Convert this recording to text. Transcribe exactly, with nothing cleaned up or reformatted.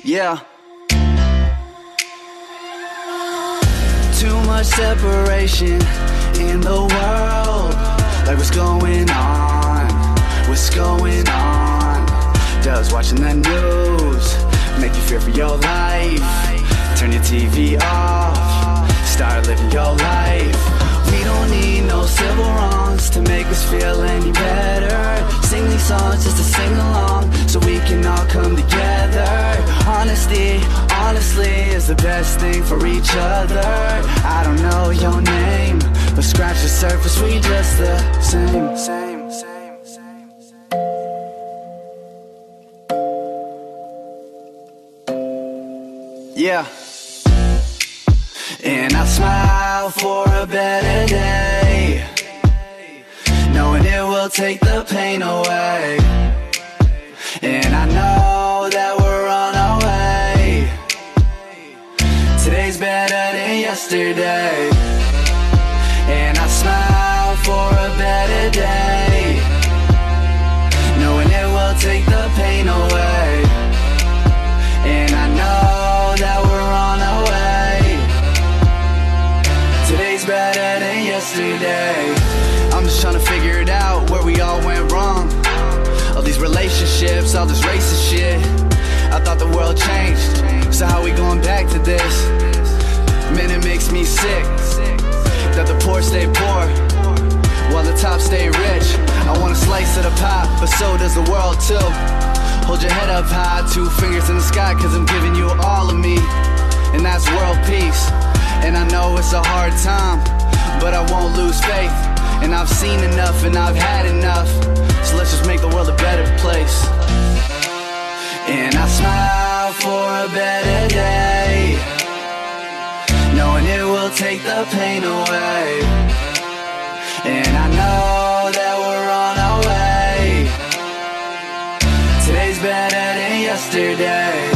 Yeah. Too much separation in the world. Like what's going on? What's going on? Does watching the news make you fear for your life? Turn your T V off, start living your life. We don't need no civil wrongs to make us feel any better. Sing these songs just to sing along, so we can all come together. Honesty, honestly, is the best thing for each other. I don't know your name, but scratch the surface, we just the same, same, same, same, same. Yeah. And I smile for a better day, knowing it will take the pain away. And I know that we're on our way. Today's better than yesterday. And I smile for a better day, knowing it will take the pain away. And I know that we're on our way. Today's better than yesterday. I'm just trying to figure it out, where we all went wrong. All these relationships, all this racist shit. I thought the world changed, so how we going back to this? Man, it makes me sick that the poor stay poor while the top stay rich. I want a slice of the pie, but so does the world too. Hold your head up high, two fingers in the sky, cause I'm giving you all of me, and that's world peace. And I know it's a hard time, but I won't lose faith. And I've seen enough and I've had enough, so let's just make the world a better place. And I smile for a better day, knowing it will take the pain away. And I know that we're on our way. Today's better than yesterday.